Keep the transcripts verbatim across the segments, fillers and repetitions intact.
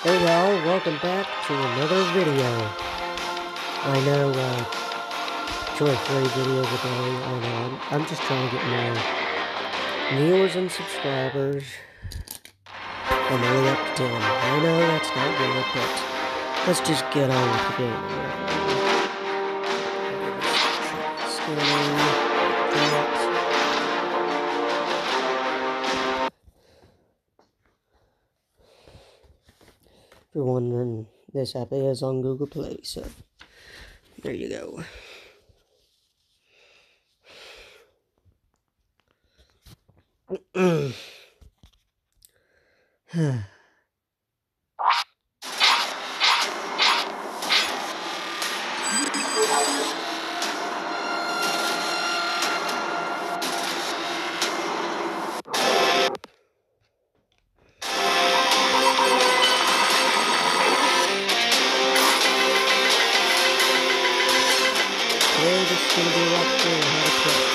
Hey y'all, welcome back to another video. I know, uh, two or three videos a day, I know, I'm, I'm just trying to get more viewers and subscribers. I'm only up to ten. I know that's not good, but let's just get on with the game. Scanning. If you're wondering, this app is on Google Play, so there you go. Today, this is going to be a walkthrough on how to play.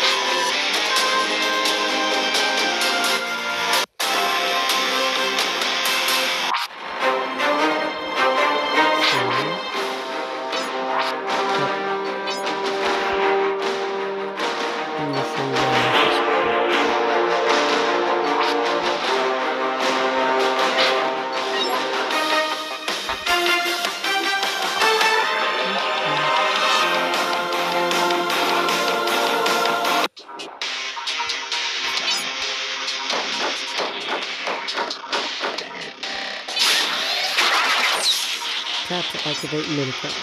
Tap to activate Minecraft.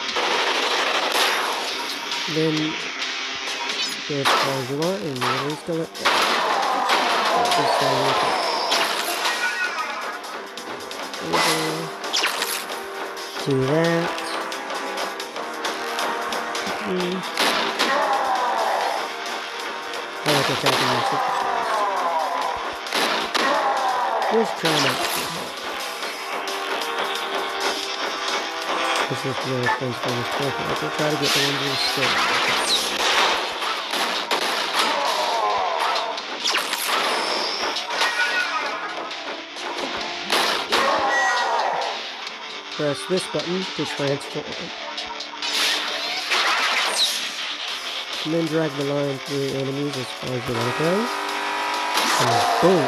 Then go as far as you want and you'll install it. Just stay with it. Do that. Mm. I like attacking myself. Just try not to get hurt. This is really fun for this character. I can try to get the ones in still. Press this button to transform. And then drag the line through enemies as far as you want to go. And boom.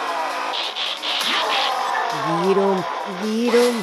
Get 'em, get 'em.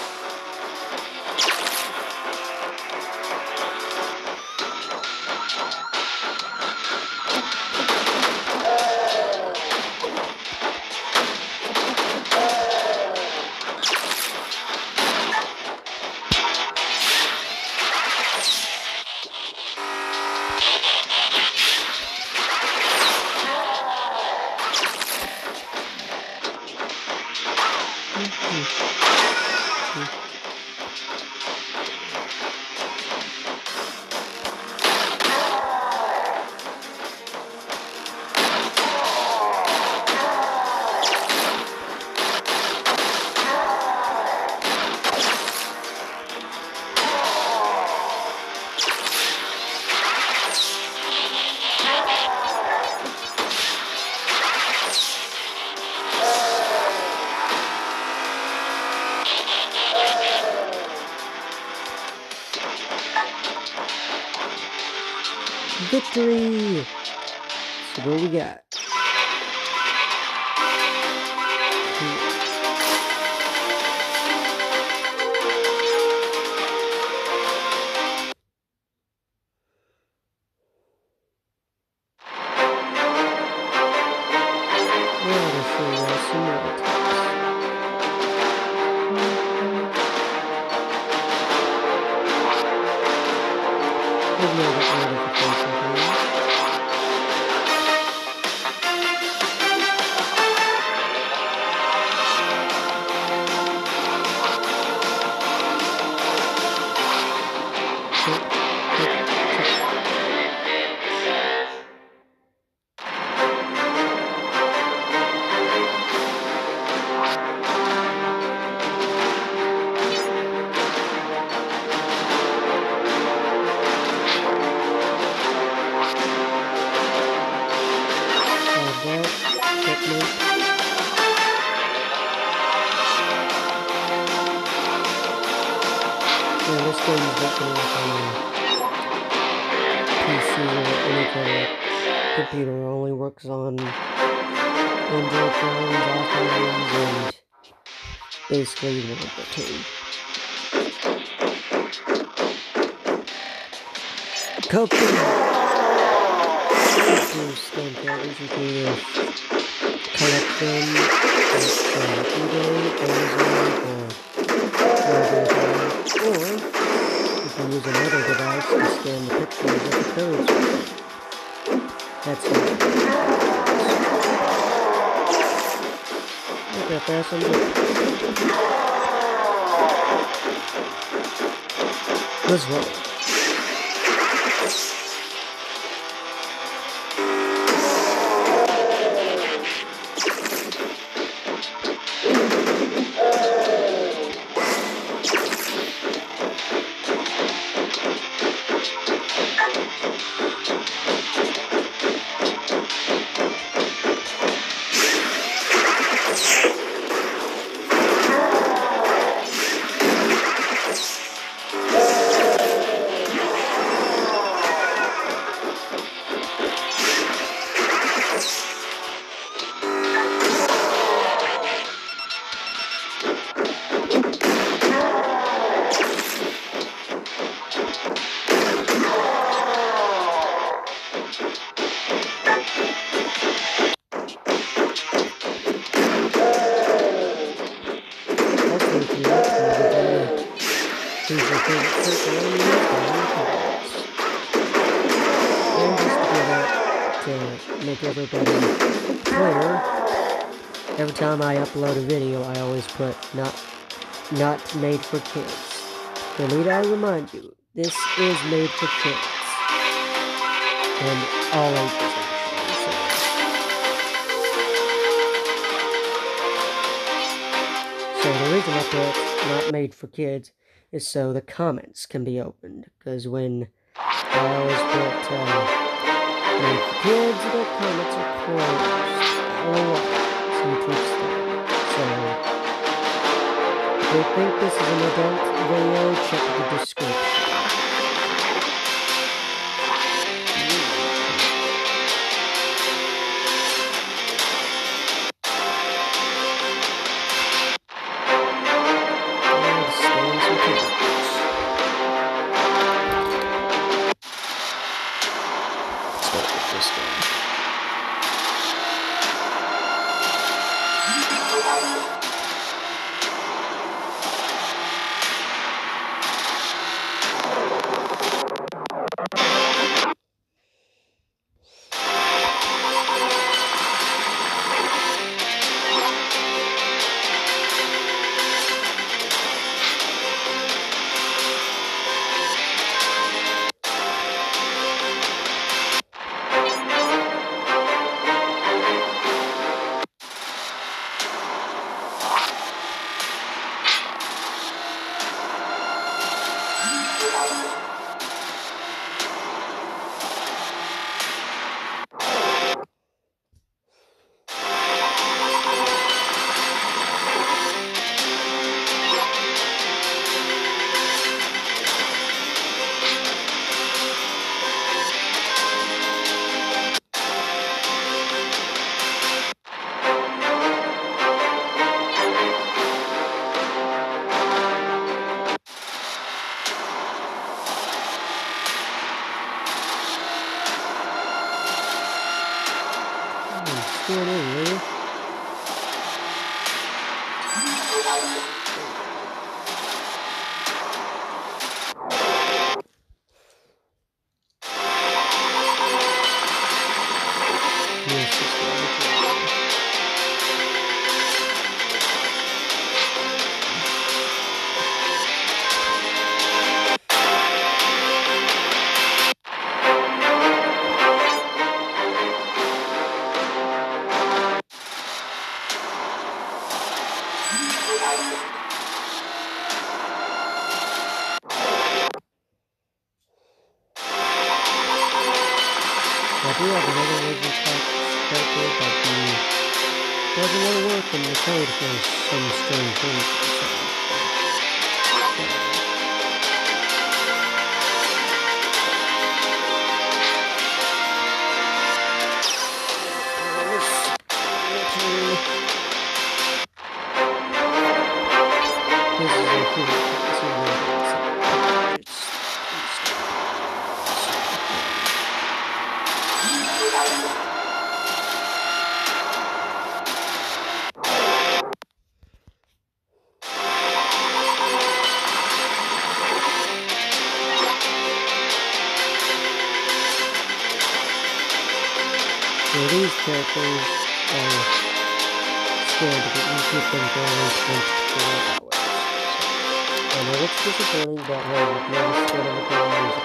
Victory! So what we got? know, this game is not going to work on a P C or any kind of computer. It only works on Android phones, iPhones, and basically one of the two. Coping! Do scan characters, you can either collect them from eBay, Amazon, or wherever, or you can use another device to scan the pictures of the codes. That's it. Look how fast I'm doing. Let's roll. Choose your favorite circle and use down the cards. And just to get it to make everybody clear, every time I upload a video, I always put not not made for kids. So need I remind you, this is made for kids. And all ages actually. So, so the reason I put not made for kids is so the comments can be opened, because when I always put uh, made for kids, the comments are closed. I don't know why. It's YouTube's thing. So if you think this is an adult video, check the description. Going in, will you? Yes, it's going to. I do have another Legend character, but he doesn't want to work in the code for some strange reason. So. This is a human policy of it's, so these characters are scared that you keep them for only twenty-four hours. I know it's disappointing, but hey, you've noticed that everything music.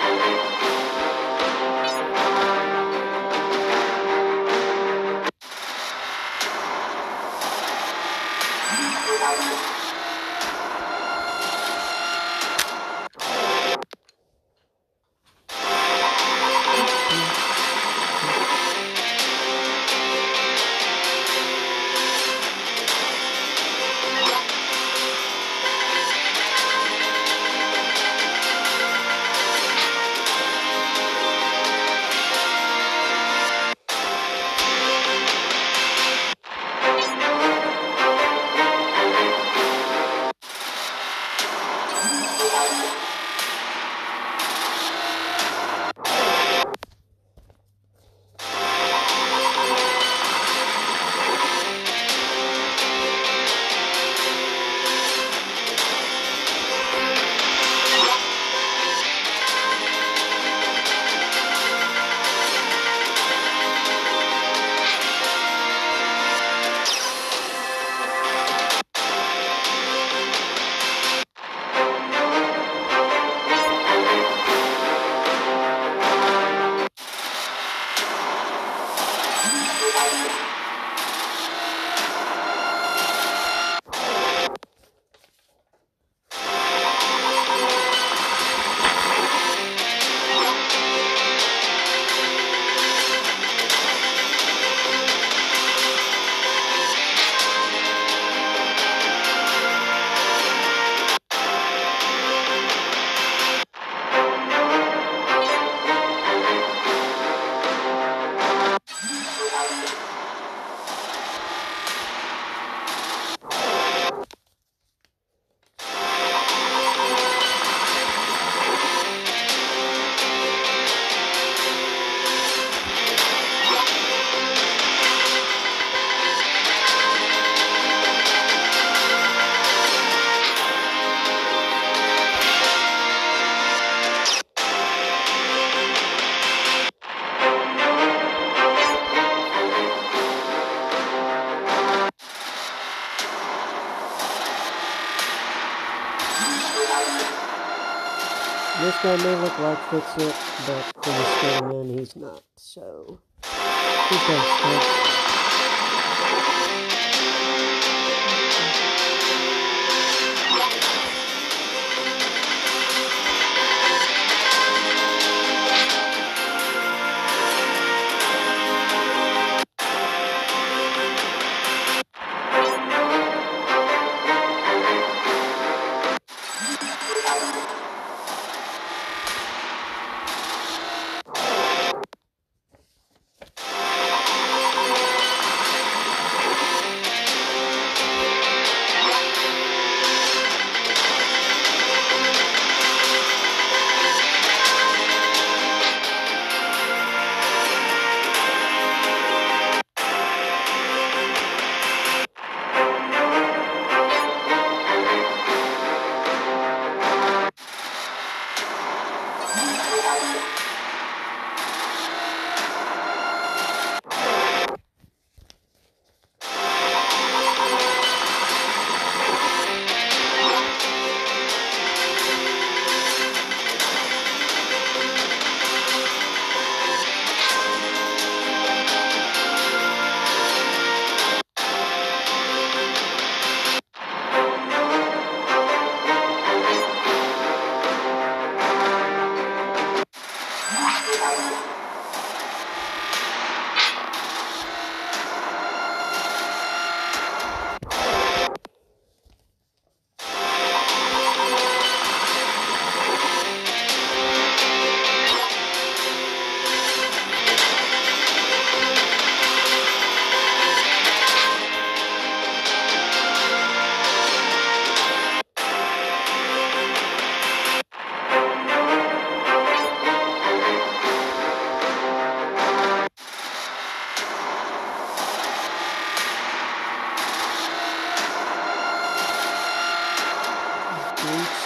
This guy may look like Fix-It, but from the Spider-Man, he's not, so... He's done.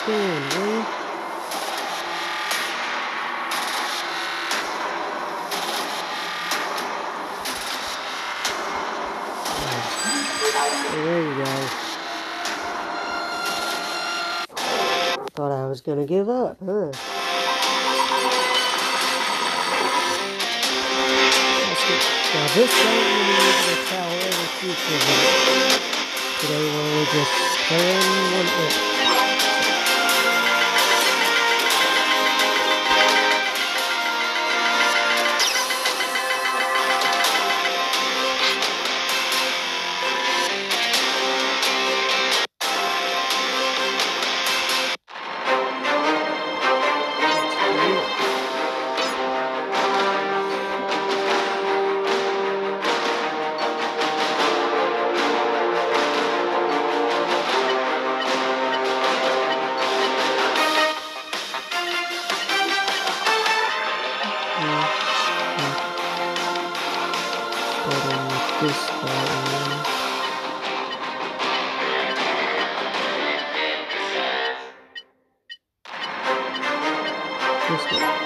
stand, will you? Oh, there you go. Thought I was gonna give up, huh? Now this game we need to tell every future video. Today we're only just playing one it. This guy. This guy.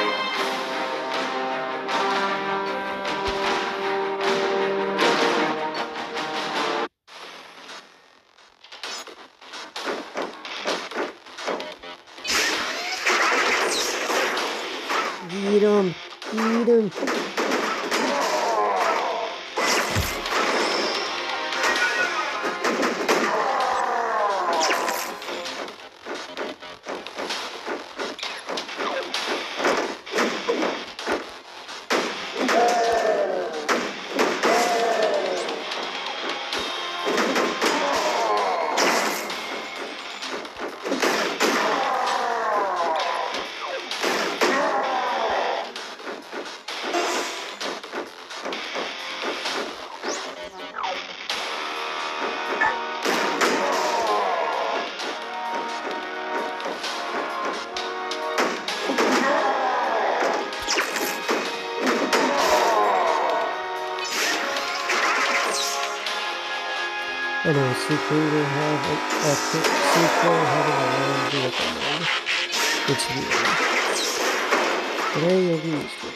Eat him. Eat him. I know a sequel will have a, a sequel having a long vehicle mode. It's weird. Today you'll be used to it.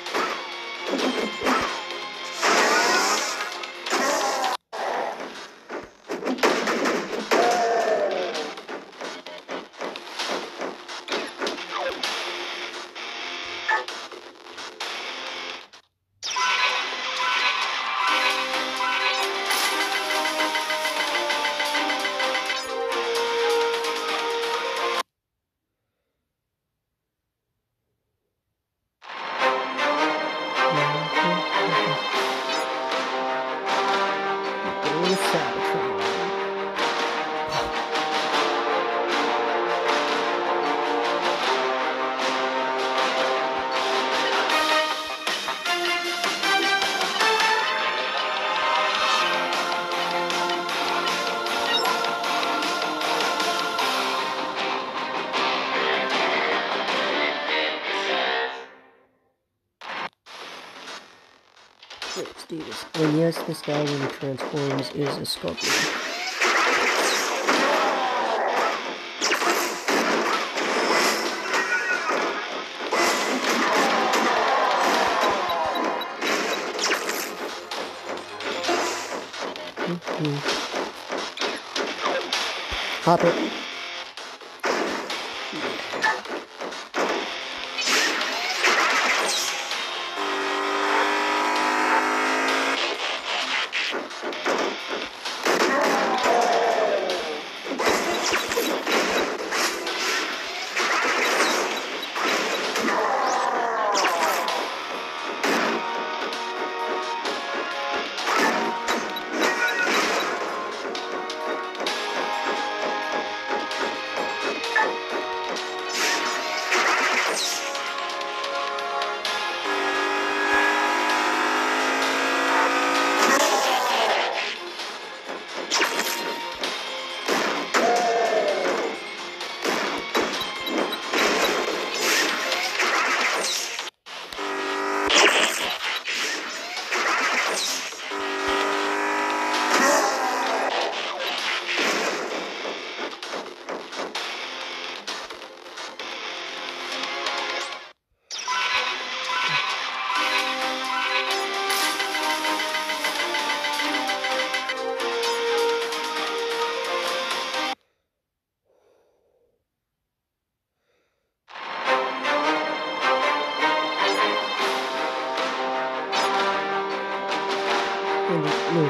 Let's do this. And yes, this guy when he transforms is a scorpion. Mm-hmm. Hop it.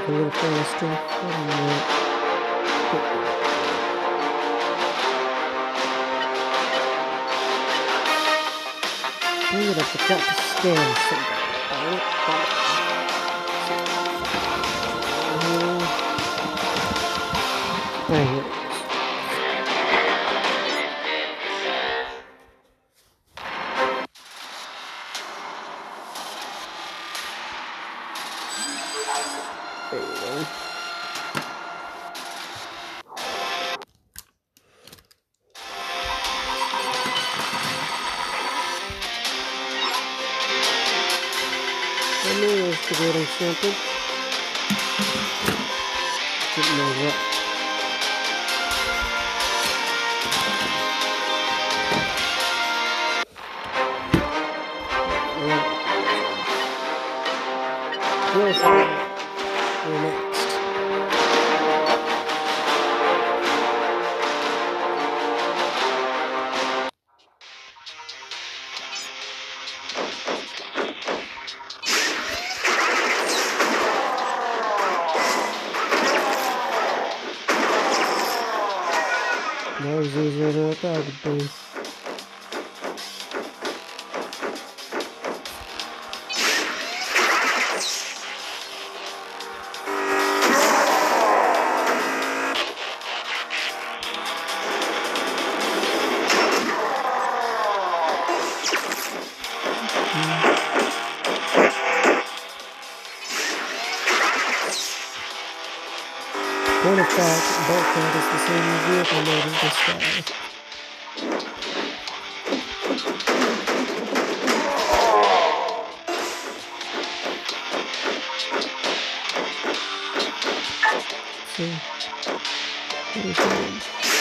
a little faster. I don't know. Dang it, I forgot to scan somebody. Darn it. Alright, here it is. There you go. I knew I was forgetting something. Didn't know what. Where's We're next. That was easier than I thought it would be. Point of fact, Bulkhead is the same vehicle mode as this guy. See? What is that?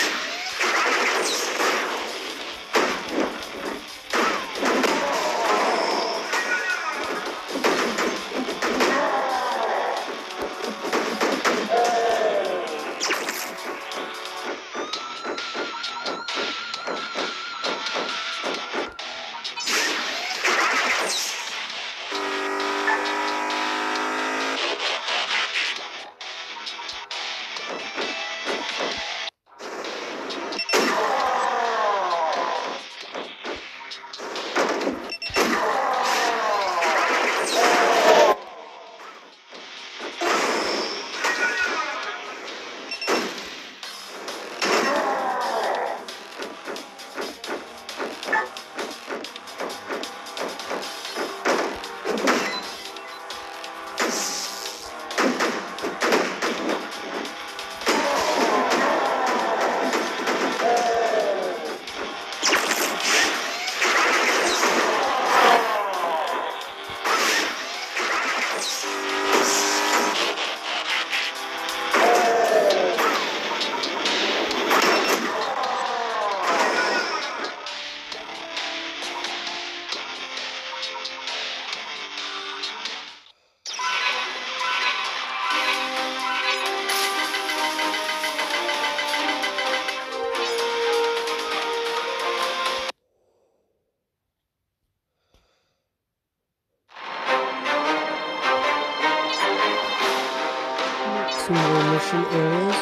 Some more mission areas.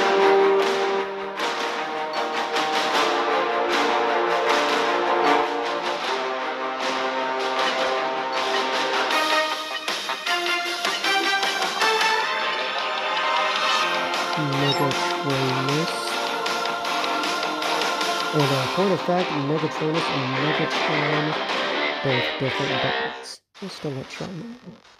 Megatronus. And uh, point of fact, Megatronus and Megatron, both different buttons. Let's still let try now.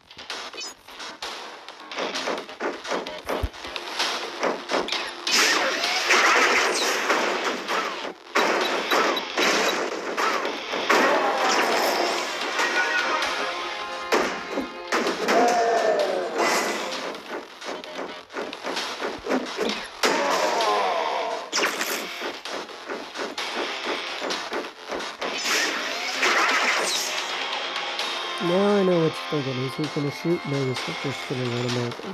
Now I know what you're thinking. Is he gonna shoot? No, he's just gonna run him over.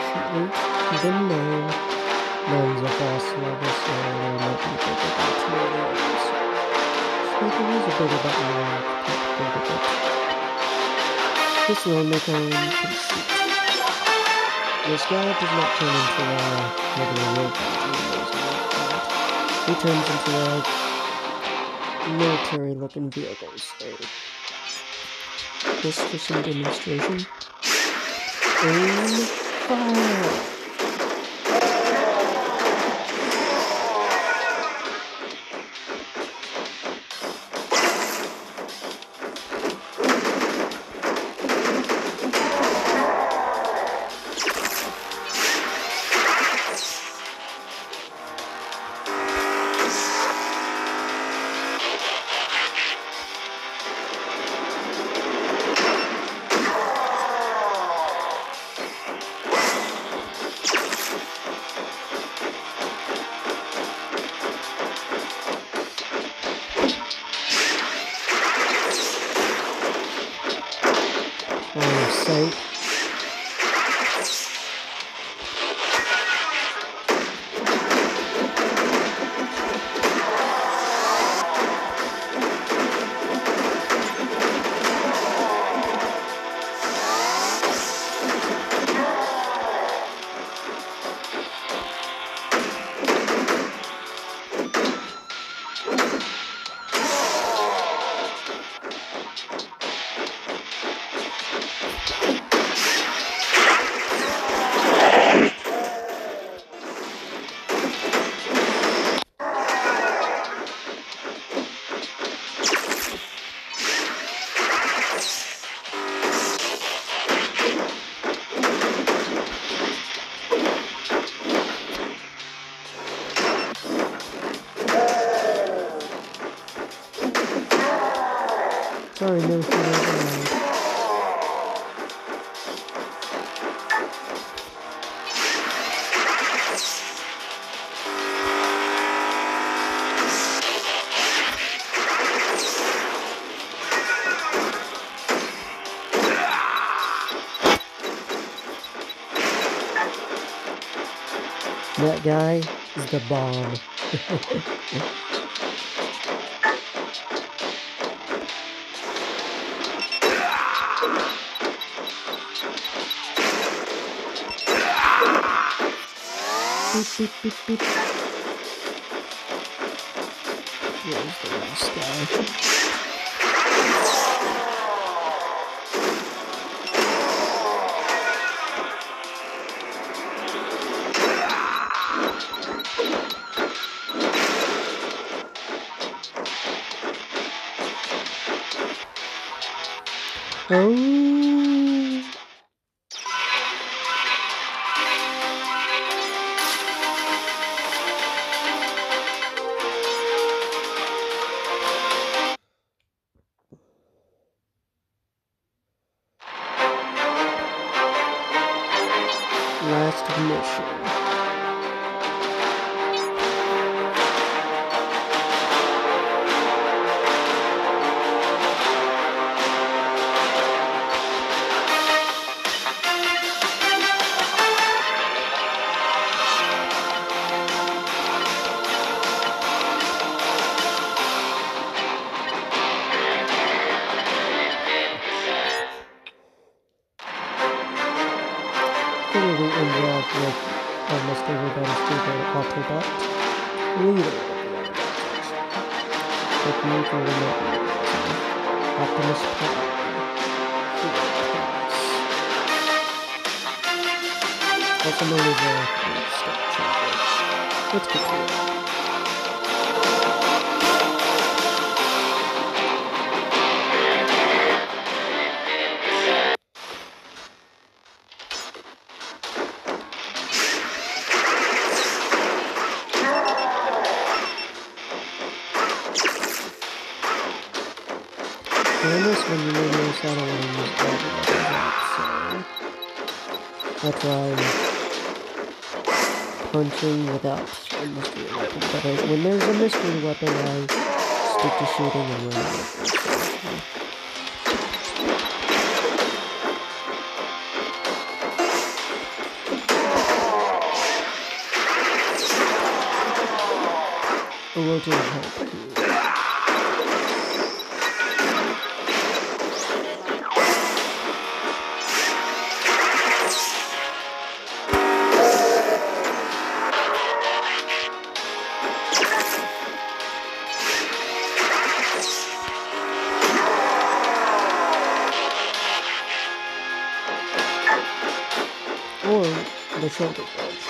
ain't been known. Known's a boss level, so there might be bigger bots near the others. So there is a bigger bot in the world, can't think of it. This will make our own conceit. This guy does not turn into a regular robot, he is a robot. He turns into a military-looking vehicle, so just for some demonstration. Aim, fire! Sank. Sorry, no shit overload. That guy is the bomb. Beep, beep, beep, beep. Where's the last guy? Oh. Last mission. Clearly involved with almost everybody's favorite Autobot, leader of the Autobots. Technique or remote Optimus Prime. Also known as a step chamber. Let's get to it. And this one, you may notice I don't want to use all the weapons, so I try punching without a mystery weapon. But I, when there's a mystery weapon, I stick to shooting and running with it. So, a little help here. Or the shoulder dodge.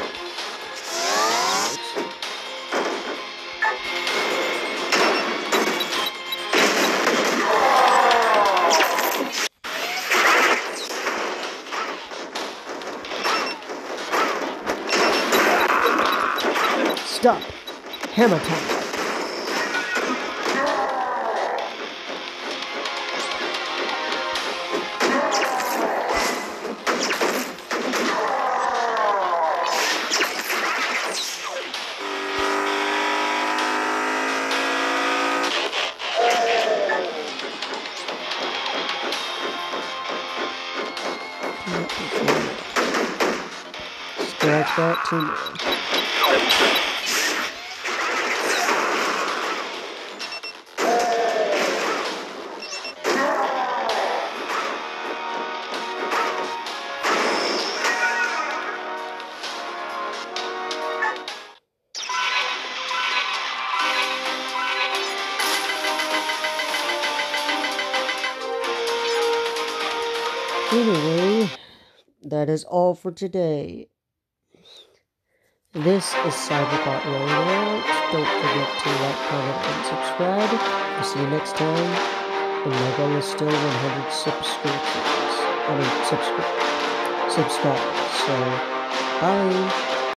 Stop! Hammer time! Scratch that two more. Anyway, that is all for today. This is Cyberbot rolling out. Don't forget to like, comment, and subscribe. I'll see you next time. And my goal is still one hundred subscriptions. I mean, subscribe. Subscribe. So, bye.